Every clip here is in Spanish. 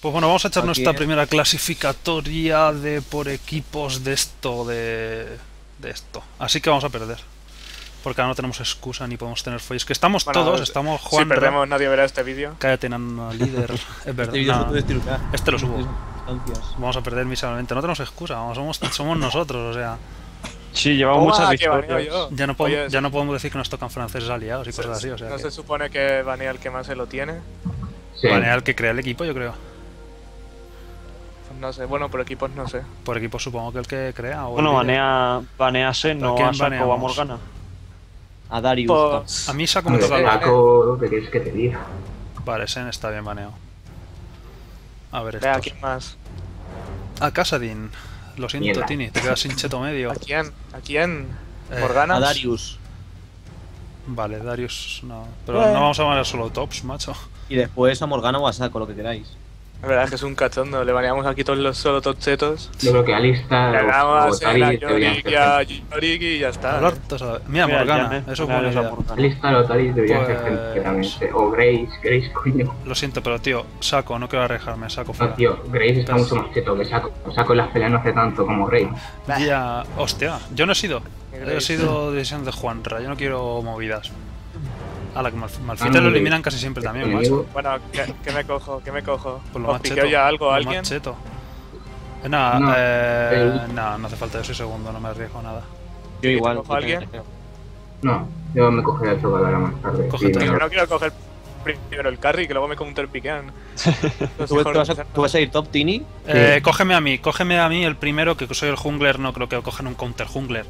Pues bueno, vamos a echar Aquí nuestra primera clasificatoria de por equipos de esto, de esto. Así que vamos a perder. Porque ahora no tenemos excusa ni podemos tener folles. Que estamos Bueno, todos, estamos si Juan. perdemos nadie verá este vídeo. Cállate, nano líder. Es verdad. Este vídeo se Nah, puede estirar. este lo subo. Circunstancias. Vamos a perder miserablemente. No tenemos excusa, somos nosotros, o sea. Sí, llevamos Toma, muchas que baneo victorias. yo. Ya no, Oye, ya no podemos decir que nos tocan franceses aliados y cosas así, o sea. ¿No Que se supone que banea el que más se lo tiene? Sí. banea el que crea el equipo, yo creo. Pues no sé, bueno, por equipos no sé. Por equipo supongo que el que crea. O Bueno, el líder. banease, no quién a Saco o a baneamos? Morgana. A Darius. Pues... A mí Saco me Hombre, toca el Paco, ¿qué quieres que te diga? Vale, Sen está bien baneado. A ver, Ve, ¿a estos. quién más? A Casadin. Lo siento, Mierda. Tini, te quedas sin cheto medio. ¿A quién? ¿A quién? Eh, ¿Morgana? A Darius. Vale, Darius no. Pero no vamos a banear solo tops, macho. Y después a Morgana o a Saco, lo que queráis. La verdad es que es un cachondo, le baneamos aquí todos los solo tochetos. Yo creo que Alista Le o damos a Tari la deberían Yorick ser y a gente. Yorick y ya está. Hablar todos a la vez. Mira, Mira, Morgana, Janet, eso es mira, buena esa idea. Morgana. Alista o Tari deberían ser gente, Pues- sinceramente. O Grace, coño. Lo siento, pero tío, Saco, no quiero arriesgarme, Saco No, fuera. tío, Grace está Pues- mucho más cheto que Saco. Saco en las peleas no hace tanto como Grace. Ya, hostia, yo no he sido. Grace. He sido decisión de Juanra, yo no quiero movidas. A la que Malfite Ah, lo muy eliminan bien. casi siempre Este también, enemigo- macho. Bueno, ¿qué me cojo? ¿Qué me cojo? Por lo ¿Os más piqueo cheto. ya algo a lo alguien? más cheto. Nada, No, no hace falta, yo soy segundo, no me arriesgo a nada. Yo igual. cojo a alguien? No, yo me cogeré el chocolate más tarde. Cógete. Sí, Yo mejor. no quiero coger primero el carry, que luego me counterpiquean. ¿Tú vas a ir top, Tini? Cógeme a mí el primero, que soy el jungler, no creo que cojan un counter jungler.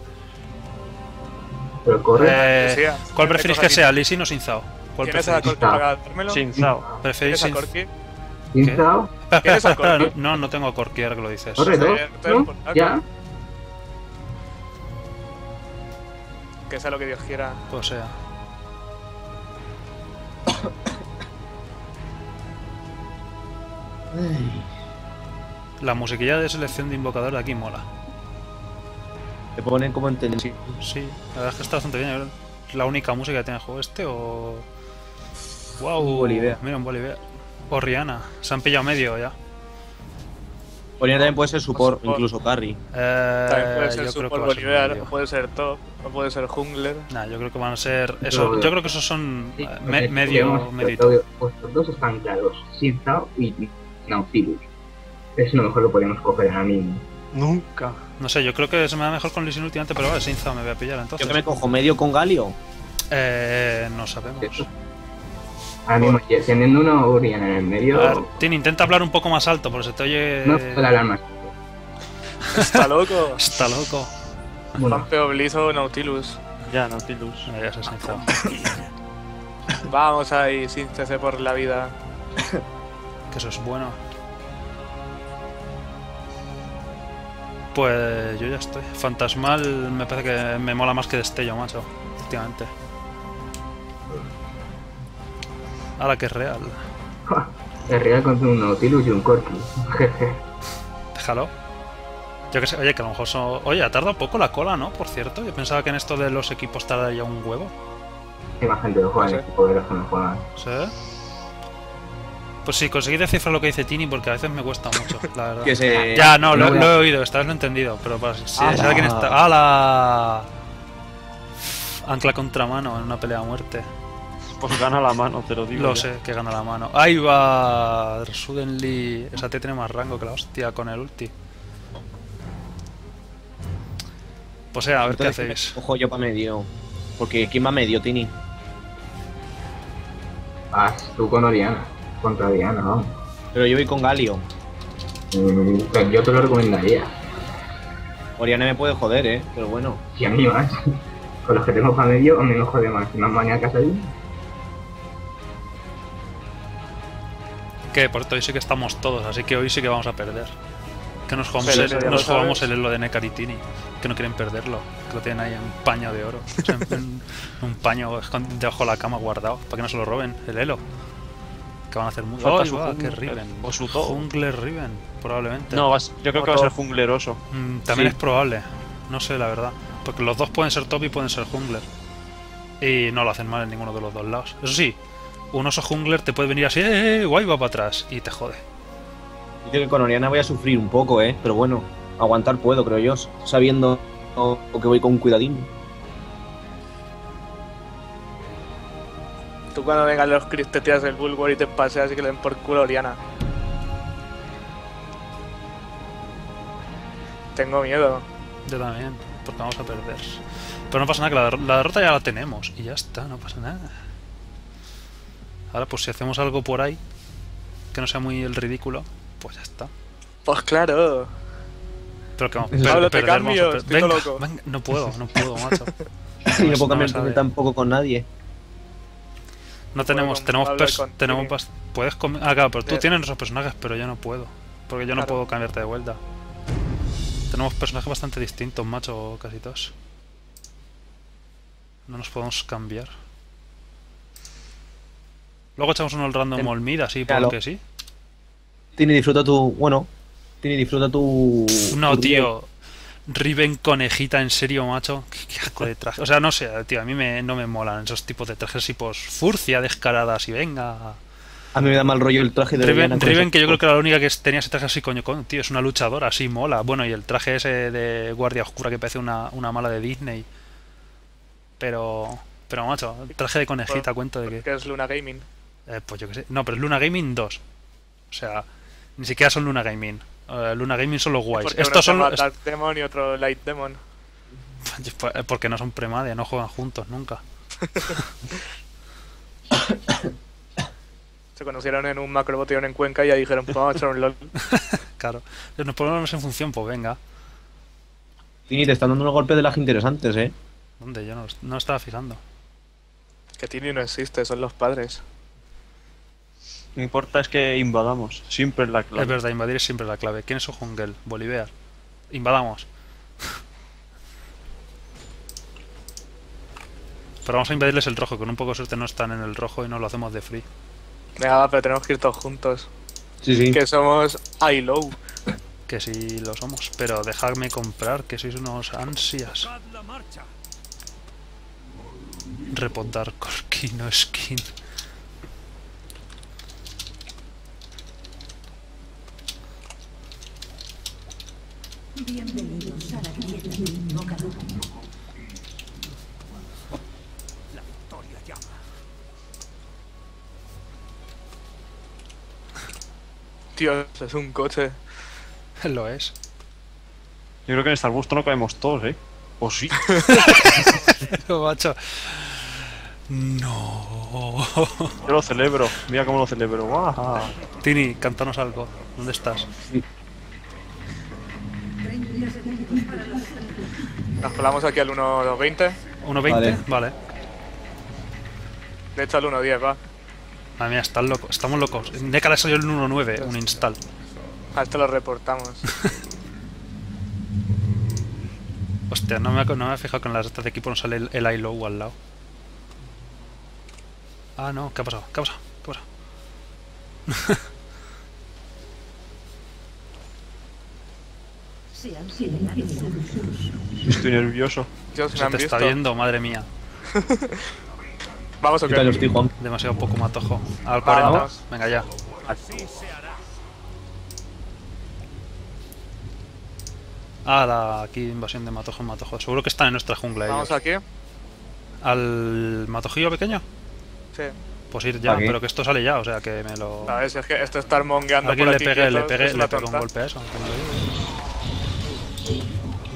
Pero corre. Que sea. ¿Cuál ¿Quién me preferís coge que sea, Lee Sin o Sin Zao? ¿Cuál ¿Tienes a preferís? Corki para dármelo? Sin Zao. ¿Preferís ¿Tienes a Sin Corki? ¿Quién Zao? Espera, ¿Tienes a espera, Corki? no, no tengo a Corki, ahora que lo dices. Corre, dos, Estoy ¿no? por acá. Ya. Que sea lo que Dios quiera. Pues sea. La musiquilla de selección de invocador de aquí mola. Te ponen como en tensión. Sí, la verdad es que está bastante bien. ¿Es la única música que tiene el juego este o...? ¡Wow! Un Bolivia. Mira, un Bolivia. O Rihanna. Se han pillado medio ya. Oriana también puede ser support, Support. incluso carry. También puede ser yo creo que Super va a ser Bolívar, medio. o puede ser top, o puede ser jungler. Nah, yo creo que van a ser... Eso, yo creo que esos son Sí, medio... medito. Vuestros dos están claros. Sin Zao y Nautilus. Eso lo mejor lo podemos coger ahora mismo. Nunca. No sé, yo creo que se me da mejor con Lee Sin últimamente, pero vale, Sin Zao me voy a pillar Yo entonces. que me cojo medio con Galio. No sabemos. Ahora mismo, teniendo una Oriana en el medio, A ver, Tini, intenta hablar un poco más alto, porque se te oye... no puedo hablar más. Está loco. Está loco. Bueno, Pampeo, Blizo, Nautilus. Ya, Nautilus. Ya se Sin Zao. Vamos ahí, sin CC por la vida. Que eso es bueno. Pues yo ya estoy. Fantasmal me parece que me mola más que Destello, macho. Últimamente. Ahora que es real. es real contra un Nautilus y un Corki. Jeje. Déjalo. Yo que sé, oye, que a lo mejor son... Oye, ha tardado poco la cola, ¿no? Por cierto, yo pensaba que en esto de los equipos tardaría un huevo. Hay más gente que juega en Sí. este poder que no juega. ¿Sí? Pues sí, conseguí descifrar lo que dice Tini porque a veces me cuesta mucho, la verdad. Que se. Ya, no, No lo voy a- he oído, esta vez lo he entendido, pero para si ¡Hala! sabe quién está. ¡Hala! Ancla contra mano en una pelea a muerte. Pues gana la mano, te lo digo. Lo ya. sé, que gana la mano. ¡Ahí va! Suddenly. Esa T tiene más rango que la hostia con el ulti. Pues a ver qué Entonces, hacéis. Cojo yo para medio. Porque ¿quién va medio, Tini? Vas tú con Oriana. Contra Oriana, vamos. Pero yo voy con Galio. Pues yo te lo recomendaría. Oriana me puede joder, pero bueno. Si a mí más. Con los que tengo para medio, a mí me jode más. Más maníacas ahí. Que por esto hoy sí que estamos todos, así que hoy sí que vamos a perder. Que nos jugamos, Pero eso ya lo nos jugamos sabes. el elo de Necaritini. Que no quieren perderlo. Que lo tienen ahí en un paño de oro. O sea, un paño debajo de la cama guardado. Para que no se lo roben. El elo. Que van a hacer mucho. Falta ¡Ay, su va! jungler, ¡Qué Riven! o su todo. Jungler Riven, probablemente. No, yo creo que va a ser jungleroso. También Sí. es probable. No sé, la verdad. Porque los dos pueden ser top y pueden ser jungler. Y no lo hacen mal en ninguno de los dos lados. Eso sí, un oso jungler te puede venir así, guay, va para atrás. Y te jode. Creo que con Oriana voy a sufrir un poco, pero bueno, aguantar puedo, creo yo, sabiendo que voy con cuidadín. Tú cuando vengan los Chris te tiras el Bulwark y te paseas y que le den por culo a Oriana. Tengo miedo. Yo también, porque vamos a perder. Pero no pasa nada, que la derrota ya la tenemos. Y ya está, no pasa nada. Ahora pues si hacemos algo por ahí, que no sea muy el ridículo, pues ya está. Pues claro. Pero que vamos, Pablo, te perder, cambio, vamos a estoy todo venga, loco. venga, no puedo, macho. Y no puedo No me cambiar sabe. tampoco con nadie. No tenemos, con tenemos, Pablo y con tenemos Tini. puedes ah, claro, pero tú Eh. tienes esos personajes, pero yo no puedo. Porque yo no Claro. puedo cambiarte de vuelta. Tenemos personajes bastante distintos, macho, casi todos. No nos podemos cambiar. Luego echamos uno al random Olmid, así, Claro. porque sí. Tini, disfruta tu... No, tu tío. Riven conejita, en serio, macho. Qué asco de traje. O sea, no sé, tío, a mí no me molan esos tipos de trajes tipos furcia, descaradas y venga. A mí me da mal rollo el traje de Oriana con Riven, ese- que yo creo que era la única que tenía ese traje así, coño, tío, es una luchadora, así mola. Bueno, y el traje ese de guardia oscura que parece una mala de Disney. Pero, macho, el traje de conejita, cuento de que... Que es Luna Gaming. Pues yo qué sé. No, pero es Luna Gaming 2. O sea, ni siquiera son Luna Gaming. Luna Gaming son los guays. Porque Estos uno son se llama Dark Demon y otro Light Demon. porque no son premadia, no juegan juntos nunca. Se conocieron en un macrobotellón en Cuenca y ya dijeron, pues vamos a echar un LOL. Claro. Nos ponemos en función, pues venga. Tini, te están dando unos golpes de lag interesantes, ¿Dónde? Yo no estaba fijando. Que Tini no existe, son los padres. Lo que importa es que invadamos. Siempre es la Es clave. verdad, invadir es siempre la clave. ¿Quién es su jungle? Bolivar. Invadamos. Pero vamos a invadirles el rojo, con un poco de suerte no están en el rojo y nos lo hacemos de free. Venga, va, pero tenemos que ir todos juntos. Sí, sí. Que somos ILOW. Que sí lo somos, pero dejadme comprar, que sois unos ansias. Repotar Corkino Skin. Bienvenidos a la grieta del invocador. Tío, es un coche. Lo es. Yo creo que en este arbusto no caemos todos, ¿eh? O sí. Macho. No. Yo lo celebro. Mira cómo lo celebro. ¡Guau! Tini, cántanos algo. ¿Dónde estás? Nos colamos aquí al 1.20. ¿1.20? Vale. Vale. De hecho al 1.10, va. Madre mía, están locos. Estamos locos. Neka le salió el 1.9, un install. A esto lo reportamos. Hostia, no me he fijado que en las estas de equipo no sale el ILOW al lado. Ah, no, ¿qué ha pasado? ¿Qué ha pasado? ¿Qué ha pasado? Sean silenciosos. Estoy nervioso. Dios, me Se han te visto. está viendo, madre mía. Vamos o ¿Qué tal qué. estoy, Juan? Demasiado poco matojo. Al Va, 40. vamos. Venga ya. Ah, aquí invasión de matojo en matojo. Seguro que están en nuestra jungla Vamos ellos. aquí. ¿Al matojillo pequeño? Sí. Pues ir ya, ¿Para qué? pero que esto sale ya, o sea que me lo... A ver, si es que esto estar mongueando Alguien por le aquí pegue, quietos, es le una pegue un tonta. golpe a eso. Que me lo digo.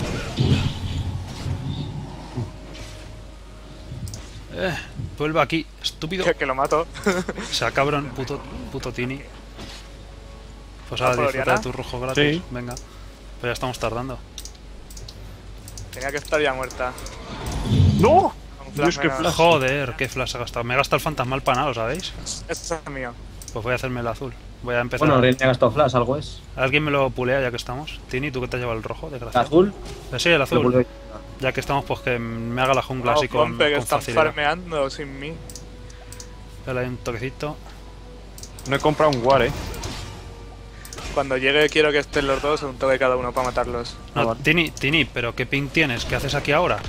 Vuelve aquí, estúpido. Que lo mato. O sea, cabrón, puto Tini. Pues ¿Va ahora por disfruta Oriana? de tu rojo gratis. Sí. Venga. Pero ya estamos tardando. Tenía que estar ya muerta. ¡No! Un Dios, qué menos. flash. Joder, qué flash ha gastado. Me he gastado el fantasmal para nada, ¿lo sabéis? Este es mío. Pues voy a hacerme el azul. Voy a empezar. Bueno, Ren me ha gastado flash, algo es. ¿Alguien me lo pulea ya que estamos? Tini, ¿tú qué te has llevado el rojo? ¿El Desgraciado. azul? Sí, el Lo azul. vuelvo Ya que estamos, pues que me haga la jungla Vamos, así con Pompe, que están facilidad. farmeando sin mí. Dale ahí un toquecito. No he comprado un war, ¿eh? Cuando llegue quiero que estén los dos, un toque cada uno para matarlos. No, vale. Tini, ¿pero qué ping tienes? ¿Qué haces aquí ahora?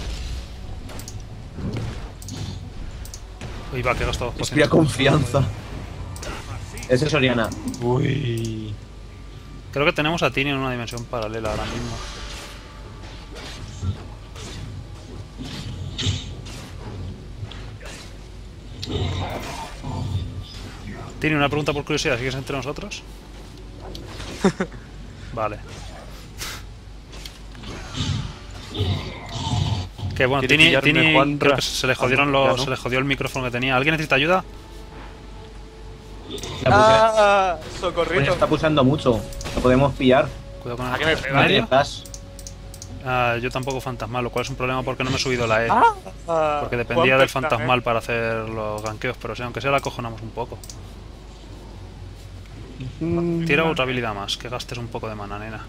Uy, va, que he gastado dos Inspira pociones. confianza. Ese es Oriana. Uy. Creo que tenemos a Tini en una dimensión paralela ahora mismo. Tini, una pregunta por curiosidad, ¿sigues entre nosotros? Vale. Que bueno, Quiere Tini pillarme Juanra. creo que se le jodieron Ya, ¿no? se le jodió el micrófono que tenía. ¿Alguien necesita ayuda? La puse- ¡Socorrito! está pulsando mucho. Lo podemos pillar. Cuidado con ¿A qué me el pega, medio. Detrás. Yo tampoco fantasmal, lo cual es un problema porque no me he subido la E. Ah, Porque dependía Juan del Pesta, fantasmal para hacer los ganqueos, pero sí, aunque sea la acojonamos un poco. Tira otra habilidad más, que gastes un poco de mana, nena.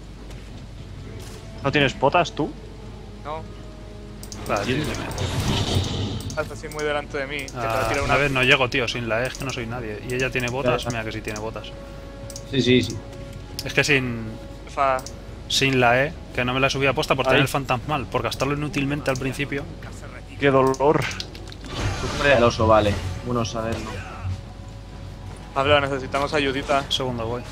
¿No tienes potas tú? No, Vale, ¿Quién? estás así muy delante de mí. Que te va a tirar una una vez no llego, tío, sin la E es que no soy nadie. Y ella tiene botas, Ya. mira que sí tiene botas. Sí, sí, sí. Es que sin fa. la E, que no me la subí a posta por Ahí. tener el fantasmal, por gastarlo inútilmente al principio. ¡Qué dolor! Hombre del oso, vale. Bueno saberlo. Pablo, necesitamos ayudita. Segundo voy.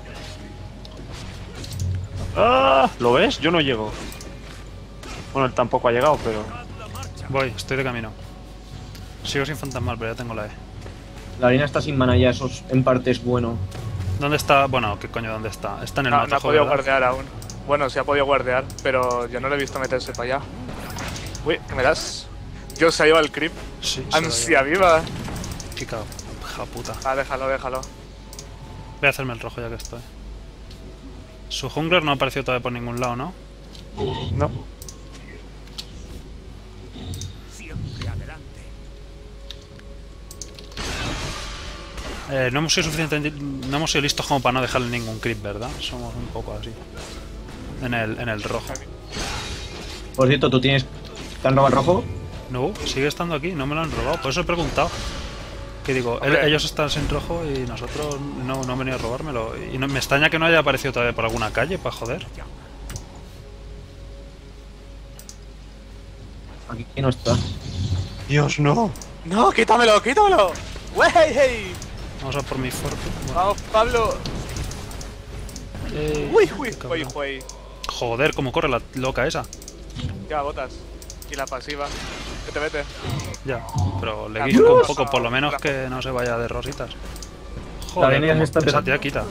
¡Ah! ¿Lo ves? Yo no llego. Bueno, él tampoco ha llegado, pero... Voy, estoy de camino. Sigo sin fantasmal, pero ya tengo la E. La harina está sin mana ya, eso en parte es bueno. ¿Dónde está? Bueno, ¿qué coño dónde está? Está en el No, no ha matojo, podido ¿verdad? guardear aún. Bueno, sí ha podido guardear, pero yo no le he visto meterse para allá. Uy, ¿qué me das? Yo se ha ido al creep. Sí, se Ansia viva. Chica, hija puta. Ah, déjalo, déjalo. Voy a hacerme el rojo ya que estoy. Su jungler no ha aparecido todavía por ningún lado, ¿no? No. No hemos sido no hemos sido listos como para no dejarle ningún creep, ¿verdad? Somos un poco así. En el rojo. Por cierto, ¿tú tienes... ¿Te han robado el rojo? No, sigue estando aquí, no me lo han robado. Por eso he preguntado. Que digo, Hombre. ellos están sin rojo y nosotros no han venido a robármelo. Y me extraña que no haya aparecido todavía por alguna calle, para joder. Aquí no está. ¡Dios, no! ¡No, quítamelo, quítamelo! ¡Wey, hey! Vamos a por mi fortune. Bueno, Vamos, Pablo. Uy, uy, qué uy, cabrón. uy. Joder, cómo corre la loca esa. Ya, botas. Y la pasiva. Vete, vete. Ya, pero le La guiso un cruz. poco, por lo menos que no se vaya de rositas. La Joder, arena cómo está esa empezando. tía quita.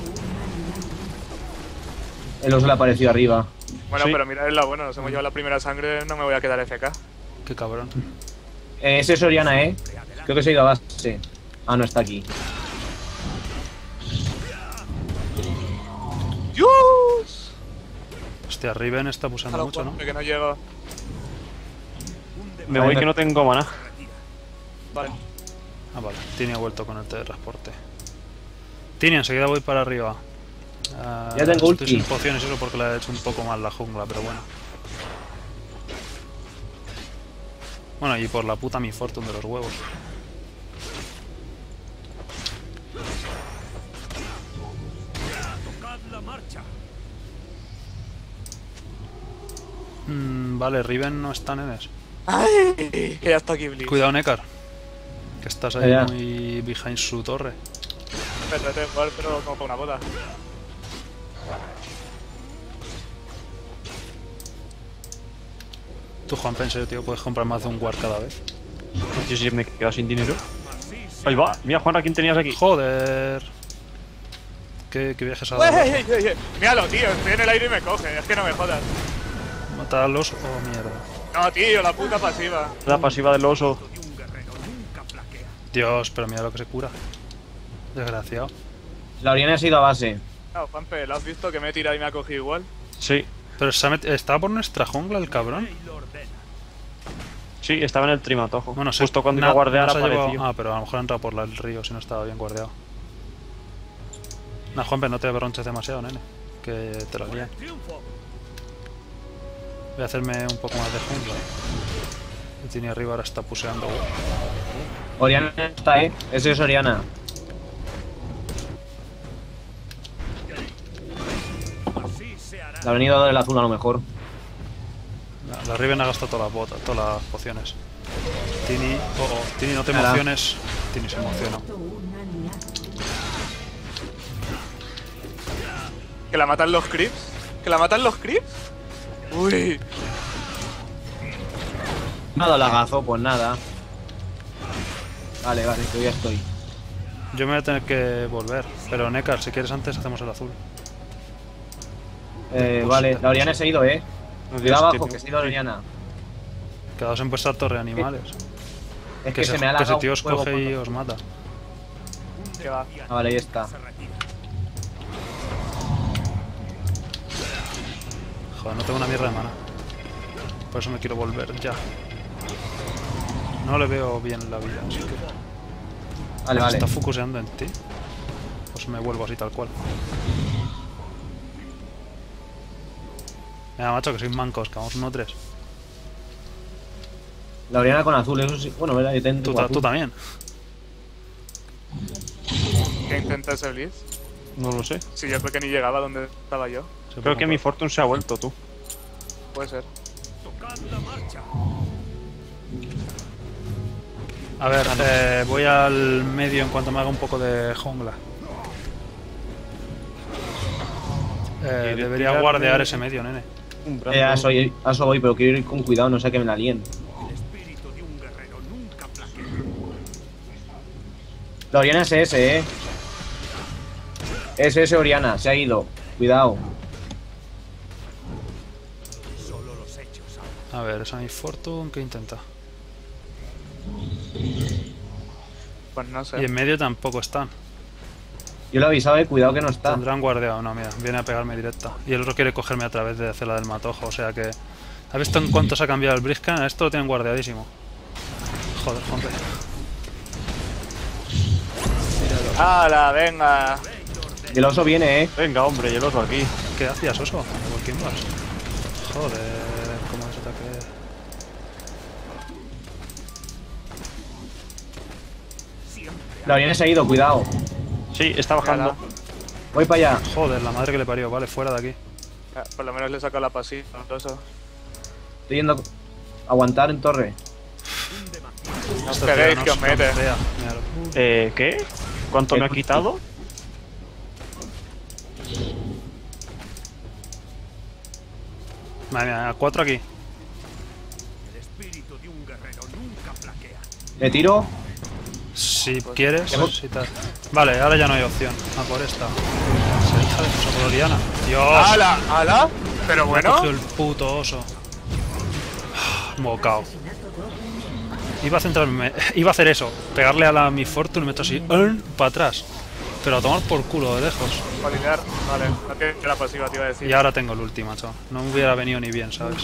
El oso le ha aparecido arriba. Bueno, Sí. pero mira, es la buena. Nos hemos llevado la primera sangre, no me voy a quedar FK. Qué cabrón. Ese es Oriana, ¿eh? Creo que se ha ido a base. Ah, no está aquí. ¡Dios! Hostia, Riven está pulsando Déjalo, mucho, ¿no? Juan, que no llego. Me voy que no tengo mana. Vale. Ah, vale. Tini ha vuelto con el teletransporte. Tini, enseguida voy para arriba. Ya tengo estoy ulti. sin pociones, eso porque le he hecho un poco mal la jungla, pero bueno. Bueno, y por la puta mi fortune de los huevos. Vale, Riven no está en eso. ¡Ay! Que ya está aquí Blitz. Cuidado, Nekar. Que estás ahí Ya. muy behind su torre. Vete, vete, jugar, pero como con una bota. Tú, Juan, pensé, tío, puedes comprar más de un guard cada vez. Yo sí me he quedado sin dinero. Ahí va. Mira, Juan, ¿a quién tenías aquí? Joder. ¿Qué viajes ha ¡Ey, dado? ey, ey, ey! Míralo, tío, estoy en el aire y me coge. Es que no me jodas. Matar a los... Oh, mierda. No, tío, la puta pasiva. La pasiva del oso. Dios, pero mira lo que se cura. Desgraciado. La Oriana se ha ido a base. No, Juanpe, ¿lo has visto que me he tirado y me ha cogido igual? Sí. Pero estaba por nuestra jungla el cabrón. Sí, estaba en el trimatojo. Bueno, Justo cuando iba a guardear se ha llevado- apareció. Ah, pero a lo mejor ha entrado por el río si no estaba bien guardeado. Nah, Juanpe, no te berronches demasiado, nene. Que te lo lían. Voy a hacerme un poco más de jungla. Y Tini arriba ahora está puseando. Oriana está, ¿eh? Ese es Oriana. Le ha venido a dar el azul a lo mejor. La Riven ha gastado todas las botas, todas las pociones. Tini, Tini, no te Nada. emociones. Tini se emociona. Un aliado. Que la matan los creeps. Que la matan los creeps. Uy. Nada, lagazo, pues nada. Vale, vale, que ya estoy. Yo me voy a tener que volver. Pero Nekar, si quieres antes hacemos el azul. Vale, la Oriana se ha ido, Dios, Cuidado abajo, tío. que se ha ido la Oriana. Quedaos en vuestra torre, animales. Es Que se me ha ese lagado tío un os huevo coge y cuando- os mata. Que va. Ah, vale, ahí está. Joder, no tengo una mierda de mana. Por eso me quiero volver ya. No le veo bien la vida, así que... Vale, ¿Se vale. está focuseando en ti? Pues me vuelvo así tal cual. Venga, macho, que sois mancos, que vamos 1-3. La Oriana con azul, eso sí. Bueno, verdad, yo tengo Tú azul. también. ¿Qué intenta ese Blitz? No lo sé. Si yo creo que ni llegaba donde estaba yo. Se Creo puede que mi comprar. Fortune se ha vuelto, tú. Puede ser. A ver, voy al medio en cuanto me haga un poco de jungla. Debería tirarme- guardear ese medio, nene. A eso voy, pero quiero ir con cuidado, no sé que me la líen. La Oriana es ese, Es ese Oriana, se ha ido. Cuidado. A ver, esa mi Fortune, ¿qué intenta? Pues no Y sé. en medio tampoco están. Yo lo he avisado, cuidado que no está. Tendrán guardeado, no, mira, viene a pegarme directa. Y el otro quiere cogerme a través de hacer la del matojo, o sea que... ¿Has visto en cuánto se ha cambiado el Briscan? Esto lo tienen guardeadísimo. Joder, hombre. ¡Hala, venga! Y el oso viene, Venga, hombre, y el oso aquí. ¿Qué hacías, oso? ¿Por quién vas? Joder, cómo es ataque. La Oriana se ha ido, cuidado. Sí, está bajando. Voy para allá. Joder, la madre que le parió, vale, fuera de aquí. Por lo menos le saco la pasiva. Eso. Estoy yendo a aguantar en torre. No os Esta peguéis tía que os mete. campea, míralo. ¿Qué? ¿Cuánto me ha quitado? Madre mía, a 4 aquí. Le tiro. Si quieres, Tengo- si tal. Vale, ahora ya no hay opción. A por esta. Se hija de esa Floriana. Dios. ¡Hala! ¡Hala! Pero Me ha bueno. cogido el puto oso. Mocao. Iba a centrarme, iba a hacer eso, pegarle a la mi Fortune y meto así, para atrás. Pero a tomar por culo de lejos. Alinear. Vale, no tiene la pasiva, te iba a decir. Y ahora tengo el ulti, macho. No me hubiera venido ni bien, ¿sabes?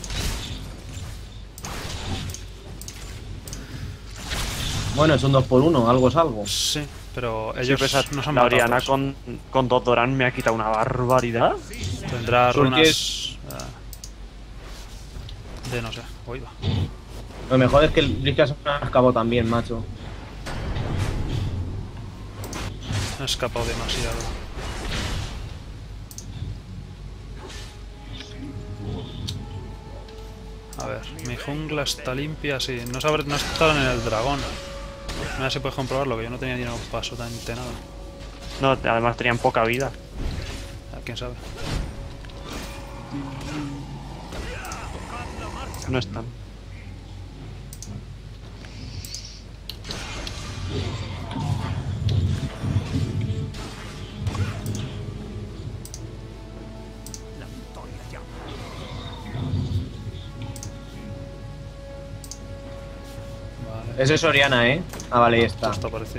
Bueno, es un 2x1, algo es algo. Sí, pero Sí, ellos pues, nos han la matado. Oriana todos. con 2 Doran me ha quitado una barbaridad. Tendrá Surge runas... es- de no sé, oiga. Lo mejor es que el Blisca se ha escapado también, macho. Me he escapado demasiado. A ver, mi jungla está limpia, sí. No, no estaban en el dragón. Mira si puedes comprobarlo, que yo no tenía ni un paso tan nada. No, además tenían poca vida. ¿Quién sabe? No están. Vale, Ese es Oriana, Ah, vale, ahí está. esto apareció.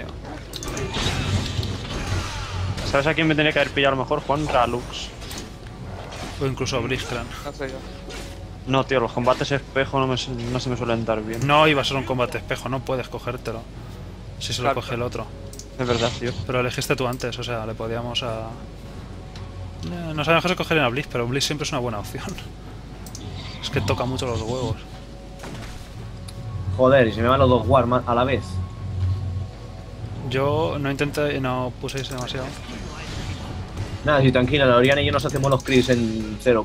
¿Sabes a quién me tenía que haber pillado a lo mejor? Juan Ralux. O incluso Blitzcrank. No sé yo. No, tío, los combates espejo no se me suelen dar bien. No iba a ser un combate espejo, no puedes cogértelo. Si se lo Claro. coge el otro. Es verdad, tío. Pero elegiste tú antes, o sea, le podíamos a... No sabíamos que se cogerían a Blitz, pero Blitz siempre es una buena opción. Es que toca mucho los huevos. Joder, y se me van los dos War a la vez. Yo no intenté, no puséis demasiado. Nada, sí, tranquila, la Oriana y yo nos hacemos los Cris en 0,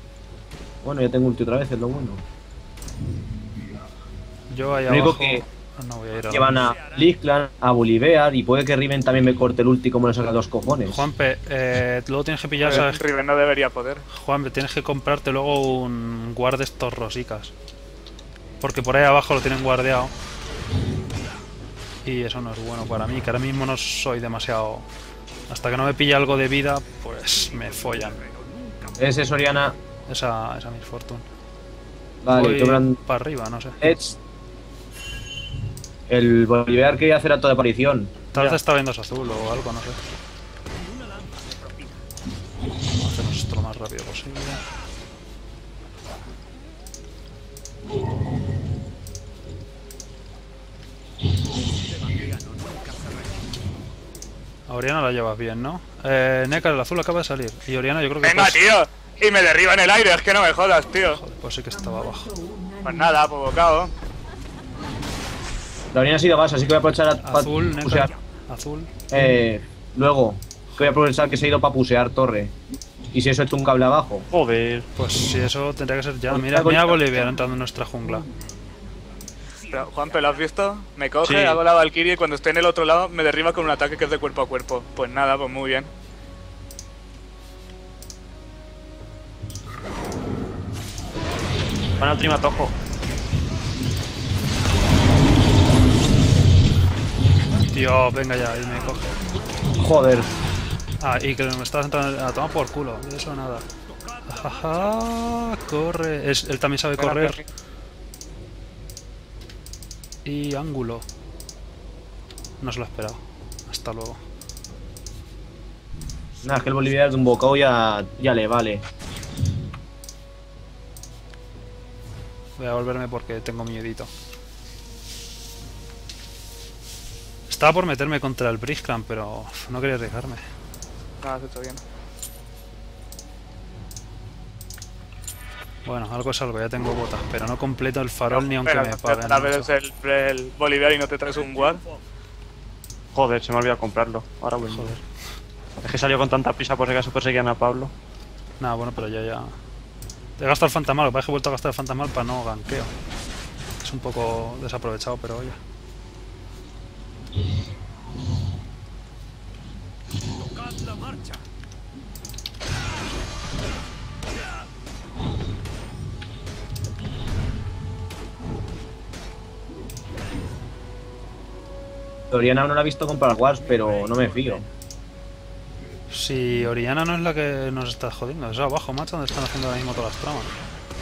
Bueno, ya tengo ulti otra vez, es lo bueno. Yo ahí Lo único abajo... que No voy a ir a Llevan a Blitzcrank, a Bolivar y puede que Riven también me corte el ulti como le saca dos cojones. Juanpe, luego tienes que pillar, ¿sabes? Riven no debería poder. Juanpe, tienes que comprarte luego un guard de estos rosicas. Porque por ahí abajo lo tienen guardeado. Y eso no es bueno para mí, que ahora mismo no soy demasiado... Hasta que no me pille algo de vida, pues me follan. Ese es Oriana. Esa Miss Fortune. Vale, Voy tocan para arriba, no sé. Edge. El Bolivar quería hacer acto de aparición. Tal vez está viendo azul o algo, no sé. Vamos a hacernos esto lo más rápido posible. A Oriana la llevas bien, ¿no? Nekar, el azul acaba de salir. Y Oriana yo creo que... ¡Venga, pues- tío! Y me derriba en el aire, es que no me jodas, tío. Joder, pues sí que estaba abajo. Pues nada, provocado. La Oriana ha sido base, así que voy a aprovechar a Azul, pusear. Nekar. Azul. Luego, que voy a aprovechar que se ha ido para pusear torre. Y si eso es un cable abajo. Joder. Pues si eso tendría que ser ya. Pues Mira, está mira a bonito. Bolivia entrando en nuestra jungla. Pero, Juanpe, ¿lo has visto? Me coge, Sí. hago la Valkyrie y cuando esté en el otro lado me derriba con un ataque que es de cuerpo a cuerpo. Pues nada, pues muy bien. Van al trimatojo. Tío, venga ya, y me coge. Joder. Ah, y que me estás entrando a tomar por culo. De eso nada. Ajaja, corre. Él también sabe correr. Y ángulo. No se lo he esperado. Hasta luego. Nada, es que el Bolivar de un bocado ya le vale. Voy a volverme porque tengo miedito. Estaba por meterme contra el Blitzcrank, pero no quería arriesgarme. Nada, has hecho bien. Bueno, algo es algo, ya tengo botas, pero no completo el farol ni aunque me paguen. A veces el Bolivar y no te traes un guard. Joder, se me ha olvidado comprarlo. Ahora voy. Joder. Es que salió con tanta prisa por si acaso perseguían a Pablo. Nada, bueno, pero ya... He gastado el fantasmal, lo que pasa es que he vuelto a gastar el fantasmal para no ganqueo. Es un poco desaprovechado, pero oye. Oriana no la he visto comprar Wars, pero no me fío. Si Oriana no es la que nos está jodiendo, es abajo, macho, donde están haciendo ahora mismo todas las tramas.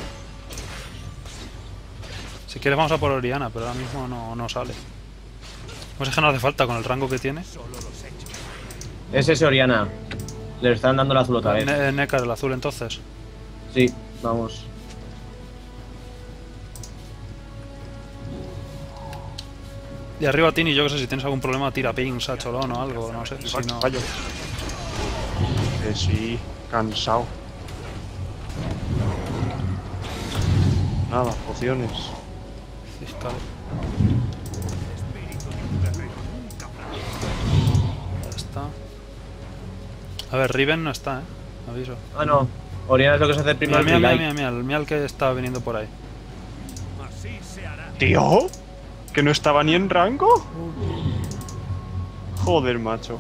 Si quieres vamos a por Oriana, pero ahora mismo no sale. Pues es que no hace falta con el rango que tiene. Es ese Oriana. Le están dando el azul otra vez. Nekar, el azul entonces. Sí, vamos. Y arriba Tini, yo que sé, si tienes algún problema tira pings a Cholón o algo, no sé. Si no... Fallo. Sí, cansado. Nada, pociones. Fiscal. Ya está. A ver, Riven no está, aviso. Ah, no. Oriana es lo que se hace primero. Mira, el mira, relay. mira el que está viniendo por ahí. ¿Tío? ¿Que no estaba ni en rango? Joder, macho.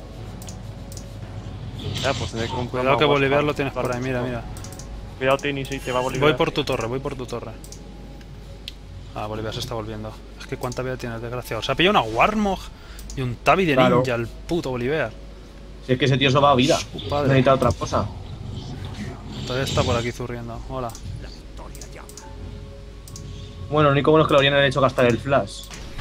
Ya, pues tendré que comprar Cuidado que más Bolivar para- lo tienes por ahí, mira, mira. Cuidado, Tini, si te va a Bolivar. Voy por tu torre. Ah, Bolivar se está volviendo. Es que cuánta vida tiene el desgraciado. Se ha pillado una Warmog y un Tabi de Claro. ninja, el puto Bolivar. Si es que ese tío se va a vida. Su padre. Necesita otra cosa. Todavía está por aquí zurriendo. Hola. Bueno, lo único bueno es que la Oriana le ha hecho gastar el flash.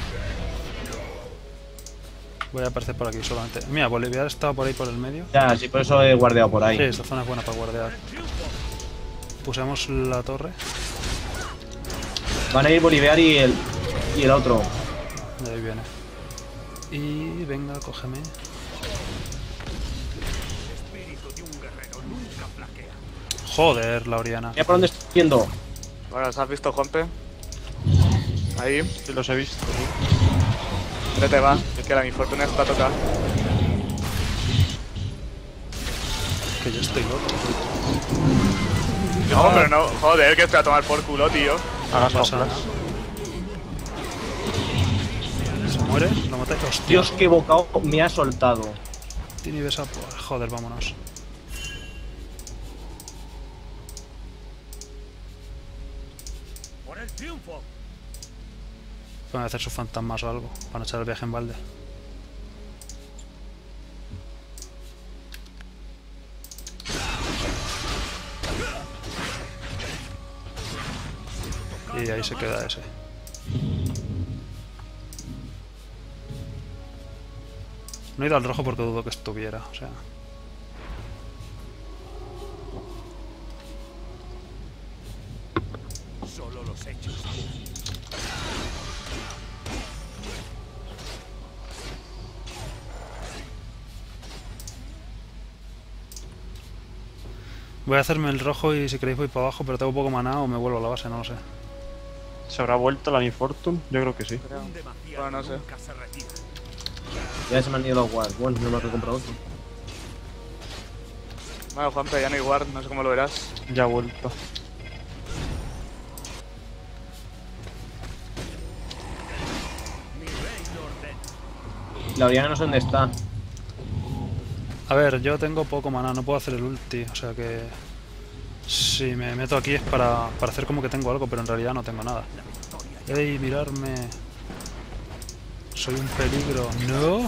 Voy a aparecer por aquí solamente. Mira, Bolivar está por ahí por el medio. Ya, sí, por eso he guardeado por ahí. Sí, esta zona es buena para guardear. Pusemos la torre. Van a ir Bolivar y el otro. De ahí viene. Y venga, cógeme. Joder, la Oriana. Mira por dónde estoy yendo. Bueno, ¿os has visto, Juanpe? Ahí, Sí, los he visto. vete va, que la mi fortuna está tocada. Que yo estoy loco. No, pero no, joder, que estoy a tomar por culo, tío. Hagas No pasa flash. nada. Muere, lo maté. Hostia. Dios, qué bocado me ha soltado. Tini besa por... Joder, vámonos. ¡Por el triunfo! Pueden hacer sus fantasmas o algo. Para no echar el viaje en balde. Y ahí se queda ese. No he ido al rojo porque dudo que estuviera, o sea... Solo los hechos. Voy a hacerme el rojo y si queréis voy para abajo, pero tengo poco maná o me vuelvo a la base, no lo sé. ¿Se habrá vuelto la Infortune? Yo creo que sí. Un demasiado Bueno, no sé. nunca se retira. Ya se me han ido los guards. Bueno, no me he comprado otro. Bueno, Juanpe, ya no hay guard, no sé cómo lo verás. Ya ha vuelto. Mi rey lo ordena. La Oriana no sé dónde está. A ver, yo tengo poco maná, no puedo hacer el ulti, o sea que... Si me meto aquí es para hacer como que tengo algo, pero en realidad no tengo nada. ¡Ey, mirarme! Soy un peligro. ¡No!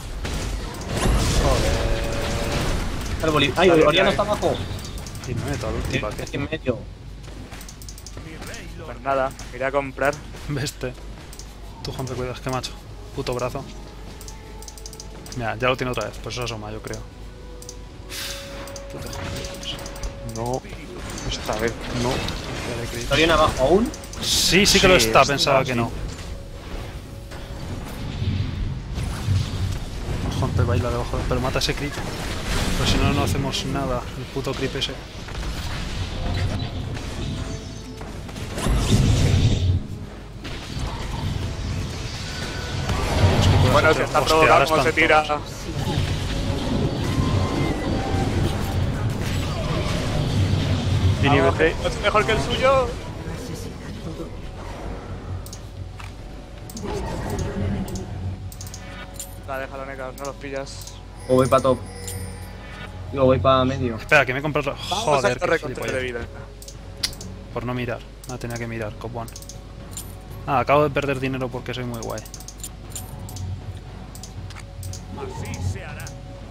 Joder. ¡Ay, Oriana está abajo! Y me meto al ulti, ¿para qué? Aquí en medio. Mi rey lo Pues nada, iré a comprar. Veste. Tú, Juan, te cuidas, que macho. Puto brazo. Mira, ya lo tiene otra vez, pues eso asoma, yo creo. Puto Juan. No. Esta vez no. ¿Oriana abajo aún? Sí, sí que lo Sí, está, está, pensaba que sí. no. Juanpe baila debajo, pero mata ese creep. Pero si no, no hacemos nada. El puto creep ese. Bueno, se está Hostia, provocando ahora cómo se están tira. todos. Tini Vamos, BG. es mejor que el suyo. Déjalo, Neca, no los pillas. O voy para top. Digo, voy para medio. Espera, que me he comprado... Vamos a Joder, correr qué con 3 de gilipollas. vida. Por no mirar. No tenía que mirar, copón. Ah, acabo de perder dinero porque soy muy guay. así se hará.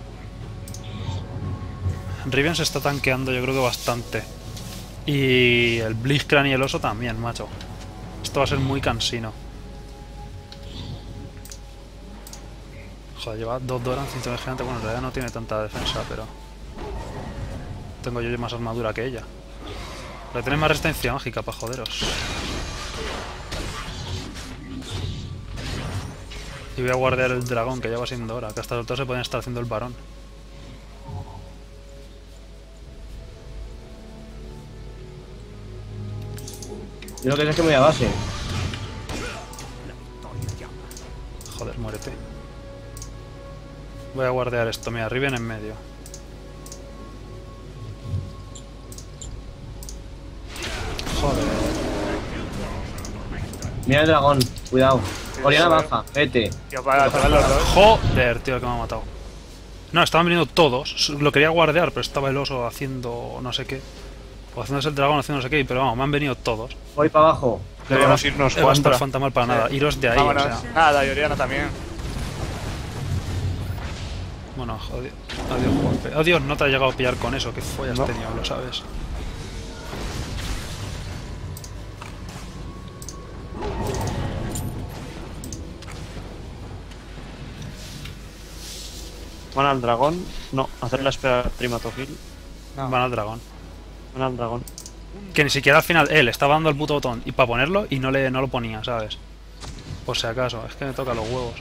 Riven se está tanqueando yo creo que bastante. Y el Blitzcrank y el oso también, macho. Esto va a ser muy cansino. Joder, lleva 2 Doran, cinturón de gigante. Bueno, en realidad no tiene tanta defensa, pero... Tengo yo más armadura que ella. Pero tiene más resistencia mágica para joderos. Y voy a guardar el dragón, que ya va siendo hora. Que hasta los dos se pueden estar haciendo el varón. Yo lo que sé es que me voy a base. Joder, muérete. Voy a guardear esto, mira, Riven en medio. Joder. Mira el dragón, cuidado. Oriana lo veo. baja, vete. Tío, para pegar los dos. Joder, tío, que me ha matado. No, estaban viniendo todos. Lo quería guardear, pero estaba el oso haciendo no sé qué. O haciéndose el dragón haciendo no sé qué, pero vamos, me han venido todos. Voy para abajo. Debemos irnos Va a estar contra. fantasmal para nada. Iros de ahí, Vámonos. o sea. Nada, y Oriana también. Bueno, adiós, adiós, Juanpe. Adiós, no te ha llegado a pillar con eso, que follas No. tenido, lo sabes. Van al dragón. No, hacer la espera primatogil. No. Van al dragón. Van al dragón. Que ni siquiera al final él estaba dando el puto botón y para ponerlo y no lo ponía, ¿sabes? Por si acaso, es que me toca los huevos.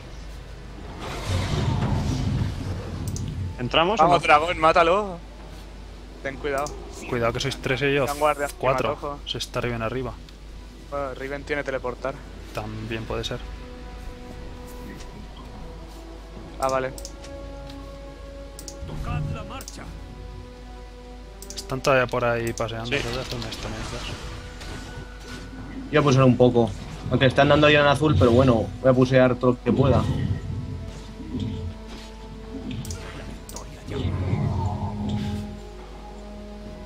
¿Entramos o Vamos, no? dragón, mátalo. Ten cuidado. Cuidado que sois 3 y yo Tan guardia, 4. matojo. Se está Riven arriba. Bueno, Riven tiene teleportar. También puede ser. Ah, vale. Tocad la marcha. Están todavía por ahí paseando. Sí. Voy a hacerme esto mientras. Voy a pusear un poco. Aunque están dando ya en azul, pero bueno, voy a pusear todo lo que pueda.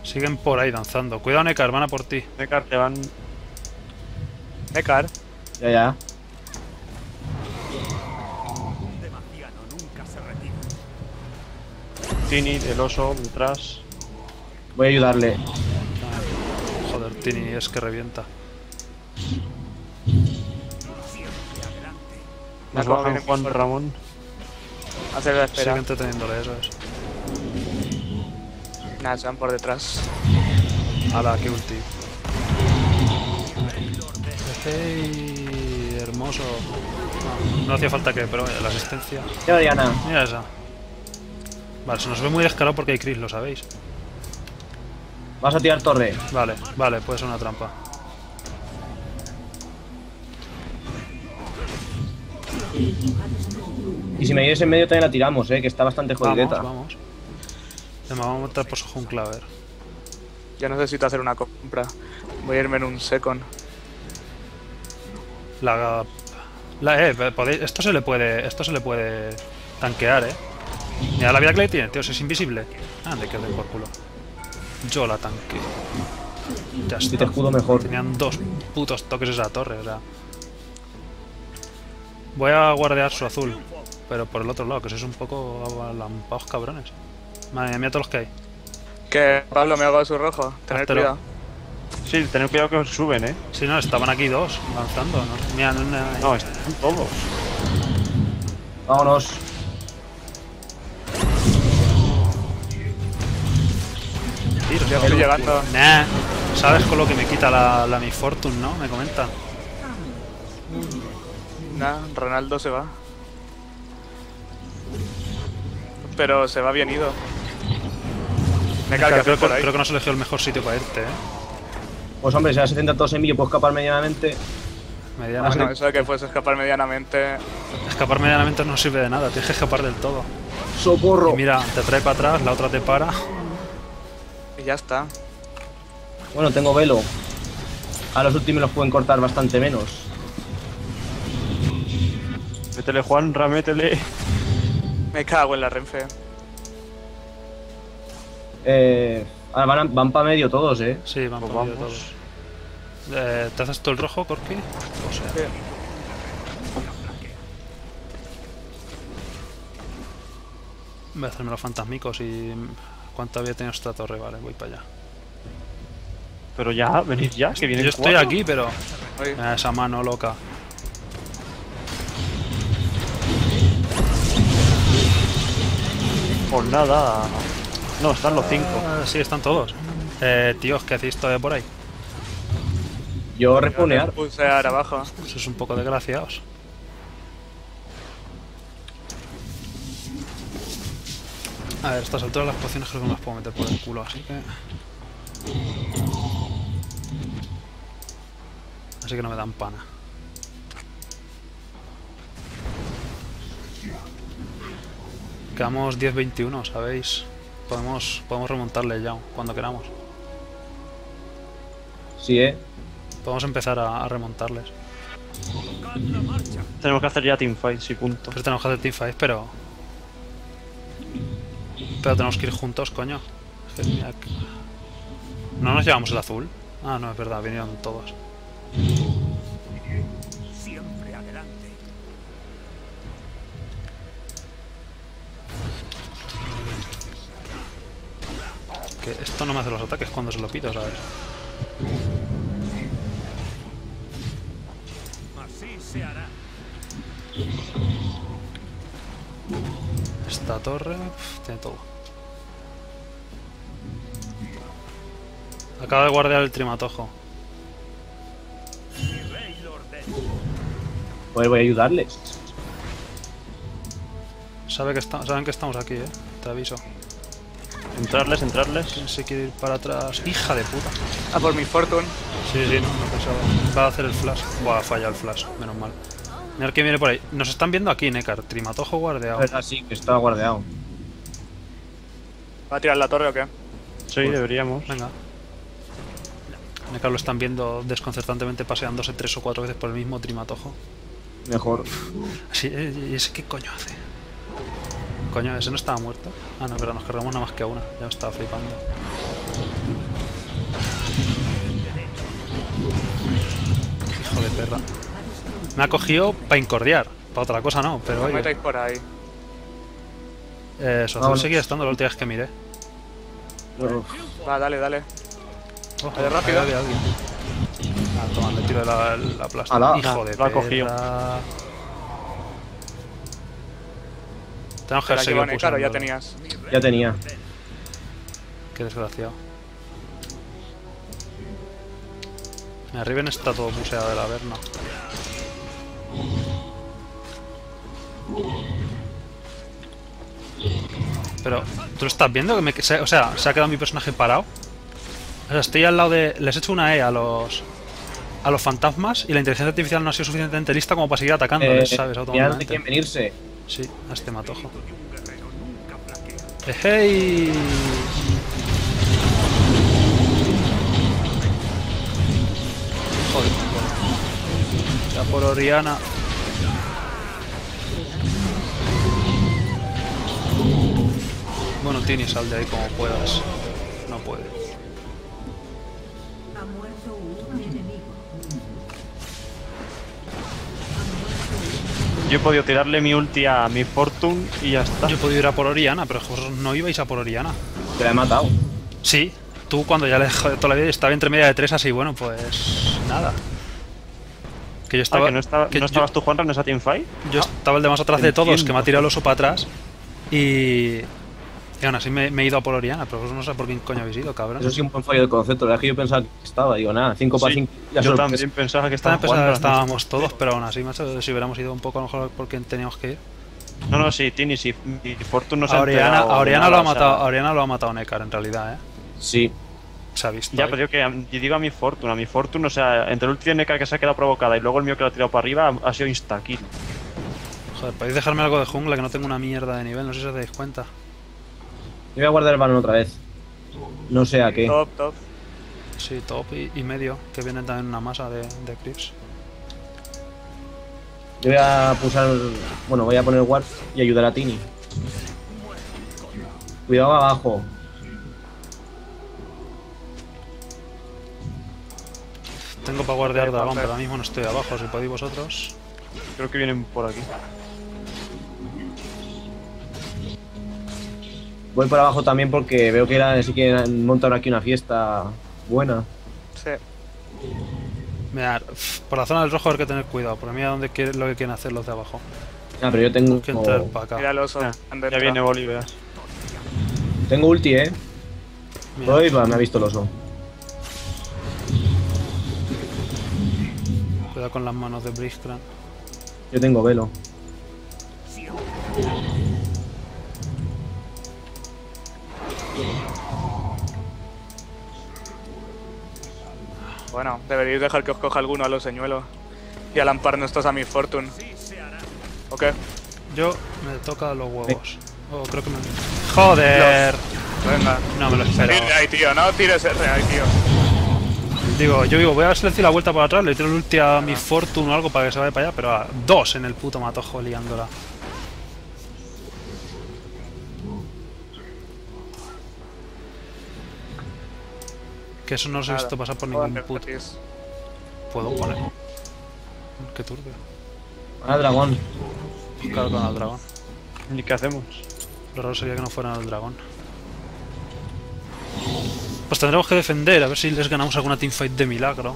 Siguen por ahí danzando. Cuidado, Nekar, van a por ti. Nekar, te van. Nekar. Ya. Un demaciano nunca se retira. Tini, el oso, detrás. Voy a ayudarle. Joder, Tini es que revienta. Nos Acabo bajan de Juan venir. Ramón. Hacer la espera. Sigue entreteniéndole, eso es. Nada, se van por detrás. Ala, qué ulti. ¡Hey! Hermoso. No hacía falta que, pero la asistencia. Ya, Diana. Mira esa. Vale, se nos ve muy descarado porque hay Chris, lo sabéis. Vas a tirar torre. Vale, vale, puede ser una trampa. Y si me lleves en medio también la tiramos, que está bastante Vamos, jodideta. vamos. Venga, vamos a meter por su un claver. Ya necesito hacer una compra. Voy a irme en un second. Esto se le puede tanquear, Mira la vida que le tiene, tío, si es invisible. Ande, que den por culo. Yo la tanqueo. Ya Si está. te escudo mejor. Tenían 2 putos toques esa torre, o sea. Voy a guardear su azul, pero por el otro lado, que sois un poco alampados cabrones. Madre mía, todos los que hay. Que Pablo me haga su rojo. Tener Háztelo. cuidado. Sí, tened cuidado que os suben, Si no, estaban aquí 2 lanzando, ¿no? Mira, No, están todos. Vámonos. Tiro, Ya estoy llegando. Nah, ¿sabes con lo que me quita la Mi Fortune, no? Me comentan. Nah, Ronaldo se va. Pero se va bien ido. Me carga Creo por ahí. que no has elegido el mejor sitio para irte, Pues hombre, si a 70 todos en mí, yo puedo escapar medianamente. Medianamente. Bueno, eso de que puedes escapar medianamente. Escapar medianamente no sirve de nada, tienes que escapar del todo. ¡Socorro! Y mira, te trae para atrás, la otra te para. Y ya está. Bueno, tengo velo. A los últimos los pueden cortar bastante menos. Métele, Juan, métele. Me cago en la Renfe. Ahora van para medio todos, Sí, van Pues por medio vamos. todos. ¿Te haces tú el rojo, Corki? O sea, Sí. voy a hacerme los fantasmicos y... ¿Cuánto había tenido esta torre? Vale, voy para allá. Pero ya, venid ya, que vienen Yo estoy 4. aquí, pero... Oye, Mira esa mano loca. Pues nada. No, están los 5. Sí, están todos. Tíos, ¿qué hacéis todavía por ahí? Yo repunear. pulsear abajo. Sois un poco desgraciados. A ver, a estas alturas las pociones creo que me las puedo meter por el culo, así que... Así que no me dan pana. Quedamos 10-21, ¿sabéis? Podemos remontarle ya, cuando queramos. Sí, Podemos empezar a remontarles. Tenemos que hacer ya teamfights y punto. Pero tenemos que hacer teamfights, pero tenemos que ir juntos, coño. Es que mira que... ¿No nos llevamos el azul? Ah, no, es verdad, vinieron todos. Siempre adelante. Que esto no me hace los ataques cuando se lo pido, ¿sabes? Así se hará. Esta torre tiene todo. Acaba de guardiar el trimatojo. Mi rey lo ordena. pues voy a ayudarles. Saben que estamos aquí, te aviso. Entrarles. ¿Quién se quiere ir para atrás? ¡Hija de puta! Ah, por mi fortune. Sí, no pensaba. Va a hacer el flash. Buah, falla el flash, menos mal. Mira quién viene por ahí. Nos están viendo aquí, Nekar. Trimatojo guardeado. Es verdad, sí, que estaba guardeado. ¿Va a tirar la torre o qué? Sí, deberíamos. Venga. Nekar lo están viendo desconcertantemente paseándose 3 o 4 veces por el mismo trimatojo. Mejor. Sí, ¿y ese qué coño hace? Coño, ¿ese no estaba muerto? Ah, no, pero nos cargamos nada más que a una. Ya me estaba flipando. Hijo de perra. Me ha cogido para incordiar. Para otra cosa no, pero No oye. metáis por ahí. Su azul Vámonos. seguía estando la última vez que miré. Uf, Va, dale, dale. Ojo, Vale, rápido. ahí había alguien. Ah, toma, le tiro la plasta. Ala. Hijo de Lo ha cogido. perra. Tenemos que Espera, que seguir vale, claro, ya pulsando. tenías. ya tenía. Qué desgraciado. Mira, Riven está todo buseado de la Averna. Pero, ¿tú lo estás viendo? O sea, se ha quedado mi personaje parado. O sea, estoy al lado de... Les he hecho una E a los fantasmas y la inteligencia artificial no ha sido suficientemente lista como para seguir atacándoles, ¿sabes? Ya no Automáticamente. quieren venirse. Sí, a este matojo. ¡Hey! Joder, ya por Oriana. Bueno, Tini, sal de ahí como puedas. No puede. Ha muerto un enemigo. Yo he podido tirarle mi ulti a mi Fortune y ya está. Yo he podido ir a por Oriana, pero vosotros no ibais a por Oriana. Te la he matado. Sí, tú cuando ya le dejó de toda la vida y estaba entre media de tres así, bueno, pues nada. Que yo estaba. Que no estabas tú, Juanra, en esa teamfight. Yo estaba el de más atrás de todos, Entiendo. que me ha tirado el oso para atrás. Y aún así me he ido a por Oriana, pero vosotros no sé por qué coño habéis ido, cabrón. Eso sí, un buen fallo de concepto. La verdad es que yo pensaba que estaba. Digo, nada, 5 para Sí, 5. yo también pensaba que Estaba estaba empezando, Juanra. estábamos todos, pero aún así, macho, si hubiéramos ido un poco a lo mejor por quien teníamos que ir. No, sí, Tini, sí. Mi Fortune no se A ha Oriana, enterado a de Oriana nada, lo ha o sea, matado, a Oriana lo ha matado Nekar en realidad, Sí. Se ha visto. Ya, ahí. pero yo digo a mi Fortune, o sea, entre el ulti de Nekar que se ha quedado provocada y luego el mío que lo ha tirado para arriba ha sido insta-kill. Joder, podéis dejarme algo de jungla que no tengo una mierda de nivel, no sé si os dais cuenta. Yo voy a guardar el balón otra vez. No sé a qué. Top, top. Sí, top y medio, que vienen también una masa de creeps. Yo voy a pulsar. Bueno, voy a poner ward y ayudar a Tini. Cuidado abajo. Tengo para guardear Ok, dragón, perfecto. pero ahora mismo no estoy abajo, si podéis vosotros. Creo que vienen por aquí. Voy por abajo también porque veo que sí que montan aquí una fiesta buena. Sí. Mirad, por la zona del rojo hay que tener cuidado, porque mira lo que quieren hacer los de abajo. Ah, pero yo tengo. Hay que entrar para acá. Mira el oso. Ya, han ya entrado. viene Bolívar. Tengo ulti, Mira, Uy, va, me ha visto el oso. cuidado con las manos de Blitzcrank. Yo tengo velo. Bueno, deberíais dejar que os coja alguno a los señuelos. Y alamparnos estos a mi Fortune. Ok. Yo me toca los huevos. Oh, creo que me. ¡Joder! Venga. No me lo esperaba. Tire ahí, tío. No tires R ahí, tío. Digo, voy a seleccionar la vuelta para atrás, le tiro el ulti a mi Fortune o algo para que se vaya para allá, pero a dos en el puto matojo liándola. Que eso no os he visto pasar por ningún Joder, puto. Betis. Puedo poner. Qué turbio. Ah, dragón. Claro, con el dragón. ¿Y qué hacemos? Lo raro sería que no fueran al dragón. Pues tendremos que defender, a ver si les ganamos alguna teamfight de milagro.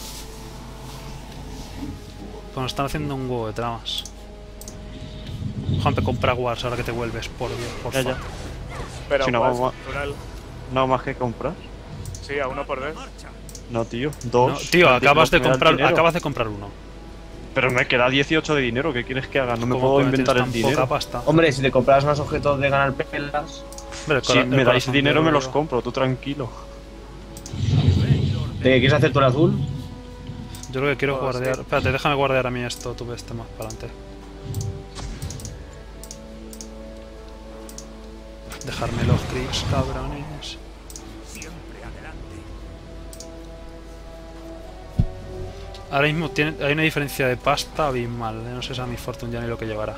Pues nos están haciendo un huevo de tramas. Juanpe, compra wars ahora que te vuelves, por Dios, por Ya, favor. ya. Pero Si no, igual, vamos natural. No más que comprar. Sí, a uno por vez. No, tío. No, Dos. tío, No, acabas de me da el comprar, dinero. acabas de comprar uno. Pero me queda 18 de dinero. ¿Qué quieres que haga? No me ¿Cómo puedo coño inventar tienes el tan dinero. poca pasta? Hombre, si te compras más objetos de ganar pelas, Hombre, el Si el me dais corazón dinero, de me los oro. compro. Tú tranquilo. ¿te quieres hacer tú el azul? Yo lo que quiero es Pues guardear. sí. Espérate, déjame guardear a mí esto, tú ves este más para adelante. Dejarme los creeps, cabrones. Siempre adelante. Ahora mismo hay una diferencia de pasta abismal. No sé si a mi Fortune ya ni lo que llevará.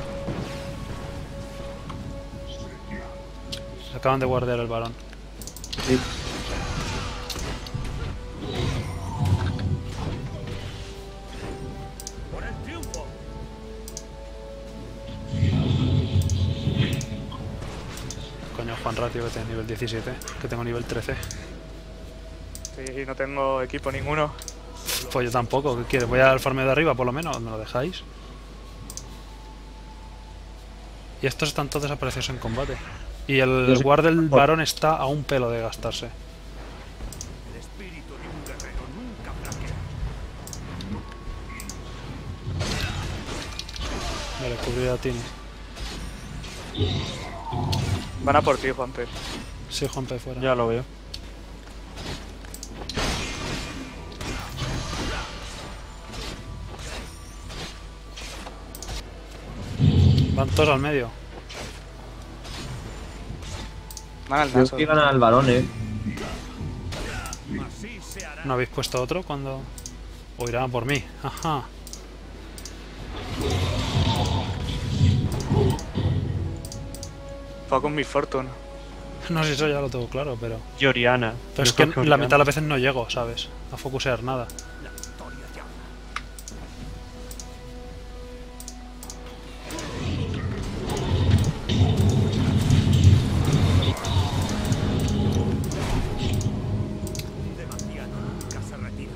Se acaban de guardear el balón. Sí. Juan Ratio, que tiene nivel 17, que tengo nivel 13. Sí, no tengo equipo ninguno. Pues yo tampoco, ¿qué quieres? Voy al farmeo de arriba, por lo menos, ¿me lo dejáis? Y estos están todos desaparecidos en combate. Y el guard del varón está a un pelo de gastarse. El espíritu de un guerrero nunca flaquea. Vale, cubrir a Tini. Van a por ti, Juanpe. Sí, Juanpe fuera. Ya lo veo. Van todos al medio. Van al Creo naso. que ganan al varón, Así se hará. ¿No habéis puesto otro cuando...? O irán por mí. Ajá. Fue con mi Fortune. No sé si eso ya lo tengo claro, pero... Y Oriana. Pero es Yo que creo la Oriana. mitad de las veces no llego, ¿sabes? A focusear nada. La victoria llama. Un demasiado nunca se retira.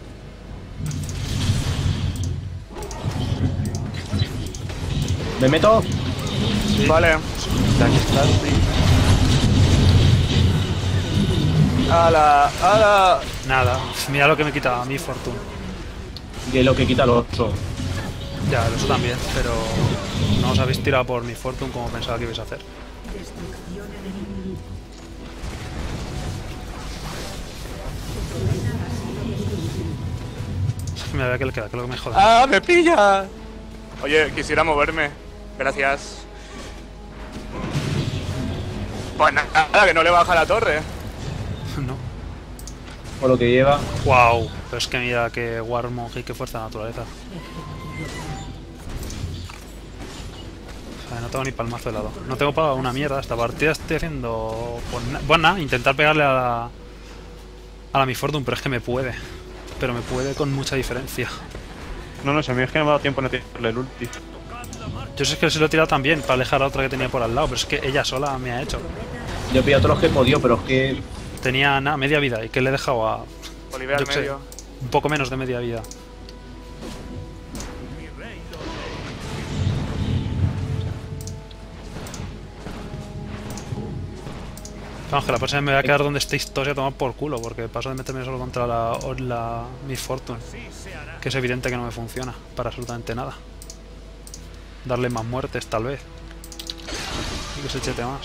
¿Me meto? Vale. Aquí está, sí. ¡Hala! ¡Hala! Nada. Mira lo que me quita a mí Fortune. De lo que quita lo otro. Ya, eso también, pero... No os habéis tirado por mi Fortune como pensaba que ibais a hacer. Destrucción enemiga. Me da que le queda, que lo que me joda. ¡Ah, me pilla! Oye, quisiera moverme. Gracias. Pues nada, que no le baja la torre. No. Por lo que lleva. Wow. Pero es que mira que Warmong y qué fuerza de naturaleza. O sea, no tengo ni palmazo de lado. No tengo para una mierda. Esta partida estoy haciendo... Bueno, nada, intentar pegarle a la Mi Fortune, pero es que me puede. Pero me puede con mucha diferencia. No, no, si a mí es que no me ha dado tiempo en tirarle el ulti. Yo sé que se lo he tirado también para alejar a otra que tenía por al lado, pero es que ella sola me ha hecho. Yo he pillado todos los que he podido, pero es que. Tenía nada, media vida y que le he dejado a... Oliver Yo al qué sé, medio. un poco menos de media vida. Vamos, que la próxima vez me voy a quedar donde estéis todos y a tomar por culo, porque paso de meterme solo contra la Miss Fortune, que es evidente que no me funciona para absolutamente nada. Darle más muertes, tal vez. Y que se chete más.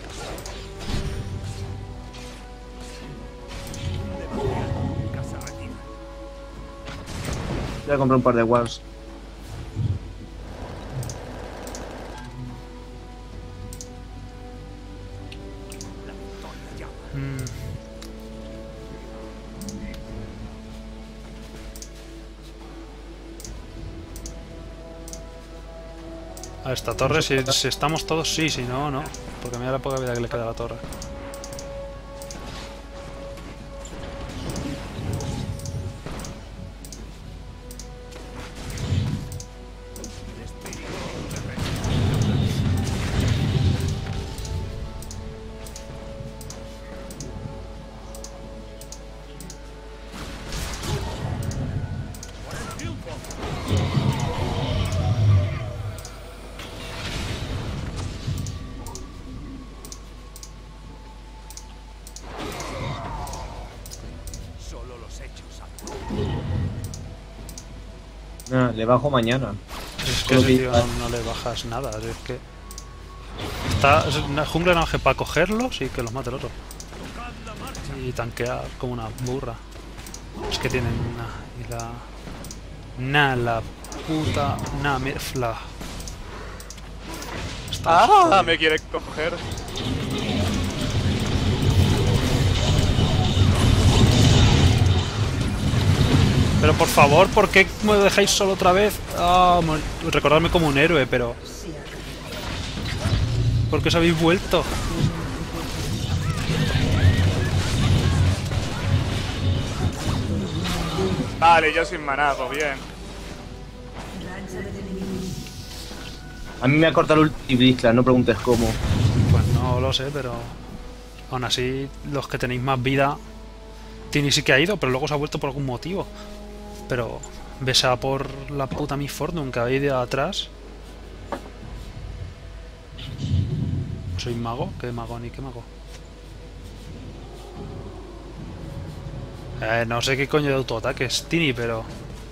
Nunca se retira. Voy a comprar un par de wards. La victoria llama. Mm. A esta torre, si estamos todos, sí, si no, no. Porque mira la poca vida que le queda a la torre. Solo los hechos hablan. Nah, le bajo mañana. Es que Solo ese que- tío no le bajas nada, es que... Es una jungla nada más que para cogerlos y que los mate el otro. Y tanquear como una burra. Es que tienen una... Y la... Nah, la puta... Nah, la... ¡Ah! Me quiere coger. Pero por favor, ¿por qué me dejáis solo otra vez? Ah, recordadme como un héroe, pero... ¿Por qué os habéis vuelto? Vale, yo sin maná, pues bien. Racha del enemigo. A mí me ha cortado el ulti Blitzcrank, no preguntes cómo. Pues no lo lo sé, pero... Aún así, los que tenéis más vida... Tini sí que ha ido, pero luego se ha vuelto por algún motivo. Pero... Ves a por la puta Miss Fortune que habéis de atrás. ¿Soy mago? ¿Qué mago ni qué mago? No sé qué coño de autoataque es Tini, pero...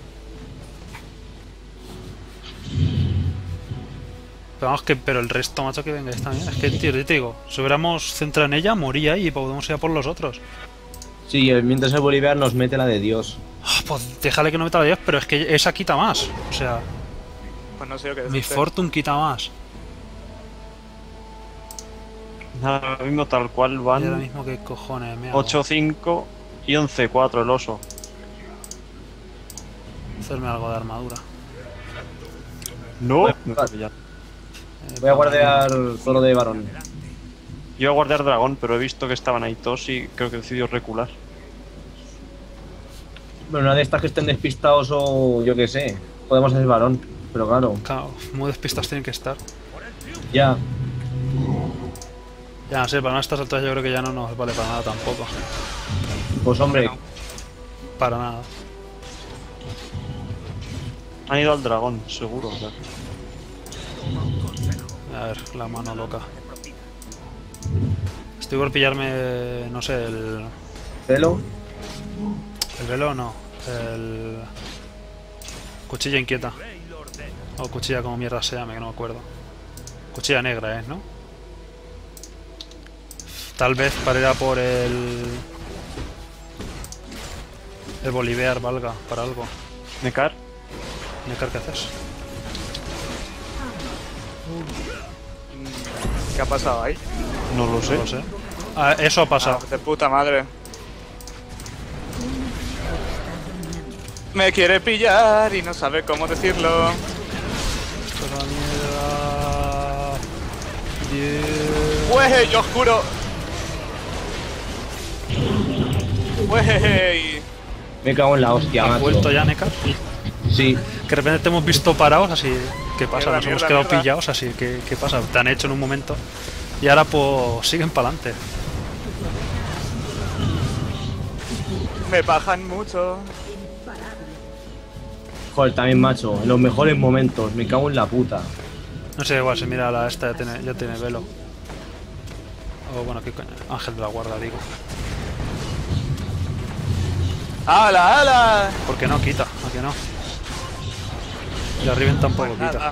Pero vamos que... Pero el resto, macho, que vengáis también. Es que, tío, yo te digo, si hubiéramos centrado en ella, moría y podemos ir a por los otros. Sí, mientras el Bolívar nos mete la de Dios. Pues déjale que no meta la 10, pero es que esa quita más. O sea, Pues no sé yo qué mi decirte. Fortune quita más. Ahora mismo tal cual Y ahora van mismo, ¿qué cojones me hago? 8-5 y 11-4 el oso. Hacerme algo de armadura. No. Voy a guardar toro de varón. Yo iba a guardar dragón, pero he visto que estaban ahí todos y creo que decidió recular. Bueno, una de estas que estén despistados o yo qué sé. Podemos hacer varón. Pero claro, Claro, muy despistas tienen que estar. ya. Ya no sé, para estas alturas yo creo que ya no nos vale para nada tampoco. Pues hombre, Para nada. Han ido al dragón, seguro. O sea. A ver, la mano loca. Estoy por pillarme, no sé, el pelo. velo no, el cuchilla inquieta. O cuchilla como mierda se llame, que no me acuerdo. Cuchilla negra, ¿no? Tal vez para ir a por el Bolivar valga para algo. Nekar, Nekar, ¿qué haces? ¿Qué ha pasado ahí? no lo sé. No lo sé. Ah, eso ha pasado. Ah, de puta madre. Me quiere pillar y no sabe cómo decirlo. Esto es la mierda. Dios. ¡Weje, yo oscuro! ¡Weje! Me cago en la hostia, ¿Has macho. vuelto ya, Nekar? Sí. Que de repente te hemos visto parados, así... ¿Qué pasa? Mierda, Nos hemos mierda, quedado mierda. pillados, así ¿qué pasa? Te han hecho en un momento. Y ahora pues siguen para adelante. Me bajan mucho. Joder, también macho. En los mejores momentos. Me cago en la puta. No sé, igual, si mira la esta ya tiene velo. O bueno, qué coño. Ángel de la guarda, digo. ¡Hala, hala! Porque no quita, ¿a que no? Y la Riven tampoco Nada. quita.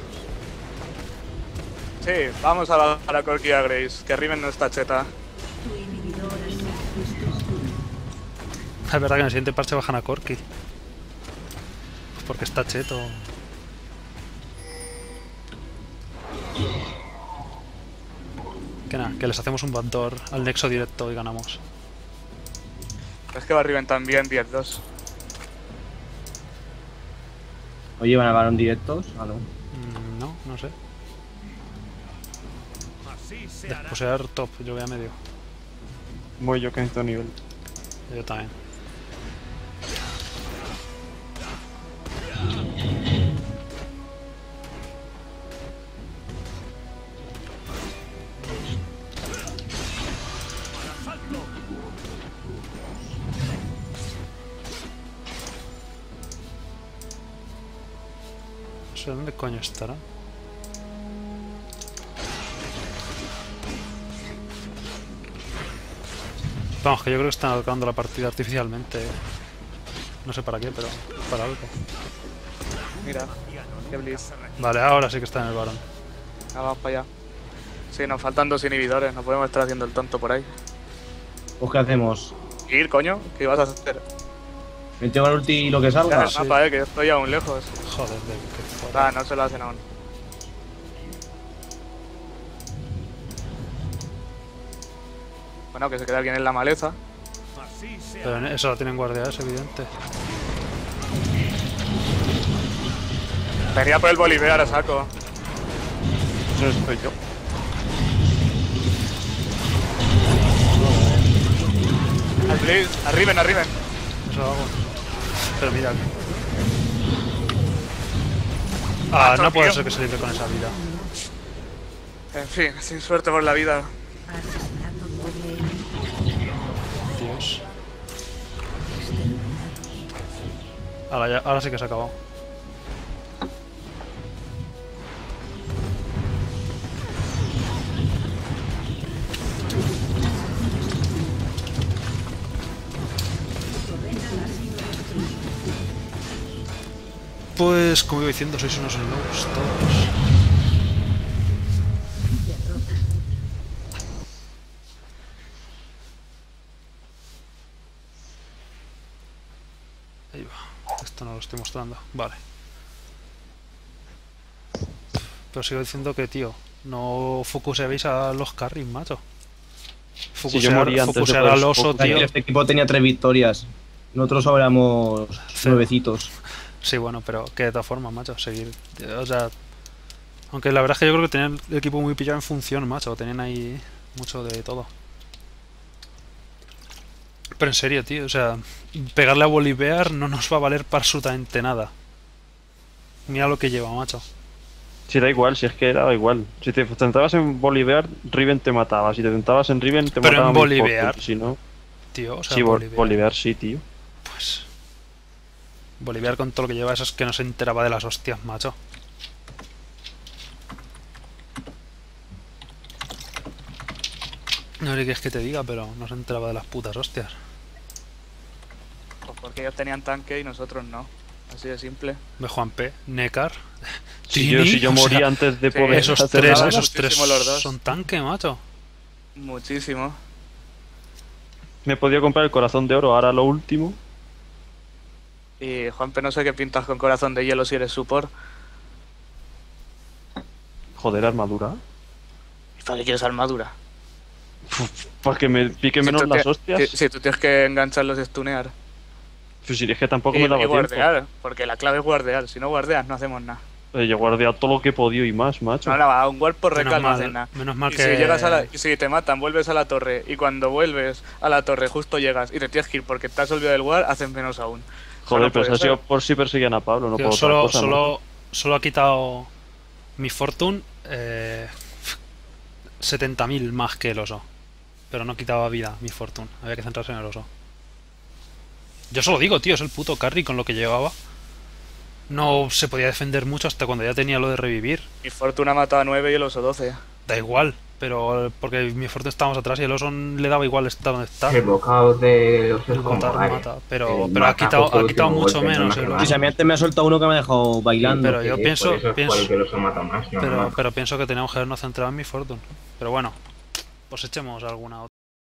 Sí, vamos a la Corky a Grace, que Riven no está cheta. Tu inhibidor ha sido puesto. Es verdad que en el siguiente parche bajan a Corky. Pues porque está cheto. Que nada, que les hacemos un backdoor al nexo directo y ganamos. Es que va Riven también 10-2. Oye, ¿van a varón directos? Ah, no. No, no sé. Así se hará. Desposear top, yo voy a medio. Voy yo que necesito nivel. Yo también. No sé dónde coño estará. Vamos, que yo creo que están acabando la partida artificialmente. No sé para qué, pero para algo. Mira, qué blitz. Vale, ahora sí que está en el varón. Ah, vamos para allá. Sí, nos faltan 2 inhibidores, no podemos estar haciendo el tonto por ahí. Pues ¿qué hacemos? Ir, coño, ¿qué ibas a hacer? ¿Me tengo el ulti y lo que Ya salga? el mapa, que yo estoy aún lejos. Joder, qué joder. Ah, no se lo hacen aún. Bueno, que se quede alguien en la maleza. Así se Pero eso lo tienen guardia, es evidente. Venía por el Bolivar a saco. Eso estoy yo. Al Blitz, arriben, arriben. Eso hago. Pero mira. Ah, no puede ser que se libre con esa vida. En fin, sin suerte por la vida. Asesinato doble. Dios. Ahora sí que se ha acabado. Pues, como iba diciendo, sois unos lobos todos. Ahí va. Esto no lo estoy mostrando. Vale. Pero sigo diciendo que, tío, no focuseéis a los carries, macho. Si yo morí antes de Focusear poder al oso, tío. Este equipo tenía 3 victorias. Nosotros ahora éramos 9citos. Sí, bueno, pero que de todas formas, macho, seguir. O sea. Aunque la verdad es que yo creo que tenían el equipo muy pillado en función, macho. Tenían ahí mucho de todo. Pero en serio, tío, o sea, pegarle a Bolivar no nos va a valer para absolutamente nada. Mira lo que lleva, macho. Si da igual, si es que era igual. Si te centrabas en Bolivar, Riven te mataba. Si te centrabas en Riven, te Pero mataba en mi Bolivar, Fortune. Si no, Tío, o sea, sí, Bolivar. Bolivar sí, tío. Pues. Bolivar con todo lo que lleva, eso es que no se enteraba de las hostias, macho. No sé qué es que te diga, pero no se enteraba de las putas hostias. Pues porque ellos tenían tanque y nosotros no. Así de simple. Ve Juan P, Nekar. Si Tini, yo o morí sea, antes de sí, poder esos hacer tres, nada, esos tres muchísimo los dos. son tanque, macho. Muchísimo. me he podido comprar el corazón de oro. Ahora lo último. Y Juanpe, no sé qué pintas con corazón de hielo si eres support. Joder, armadura. ¿Y para qué quieres armadura? Para que me pique menos tú las te- hostias. Si tú tienes que engancharlos y stunear. Pues si es que tampoco Y, me daba y tiempo. guardear, porque la clave es guardear. Si no guardeas, no hacemos nada. Yo he guardeado todo lo que he podido y más, macho. No, nada, un guard por Menos recal no mal- haces nada. menos mal y que- si llegas a y si te matan, vuelves a la torre. Y cuando vuelves a la torre, justo llegas y te tienes que ir porque te has olvidado del guard, hacen menos aún. Joder, No pero eso puede ha sido ser. por si perseguían a Pablo, no Tío, por otra cosa. ¿no? solo ha quitado mi Fortune 70.000 más que el oso. Pero no quitaba vida mi Fortune. Había que centrarse en el oso. Yo solo digo, tío, es el puto carry con lo que llevaba. No se podía defender mucho hasta cuando ya tenía lo de revivir. Y Fortuna ha matado a 9 y el oso 12. Da igual, pero porque mi Fortune estábamos atrás y el oso le daba igual estar donde está. El bocado de los El es como botar vale. mata, pero ha Mata quitado, justo el ha quitado último mucho golpe, menos no el más oso. Sí, a mí antes me ha soltado uno que me ha dejado bailando. Pero yo pienso- Por eso es pienso- por el que los ha matado más, no Pero, más. pero pienso que teníamos que habernos centrado en mi Fortune. Pero bueno, pues echemos alguna otra.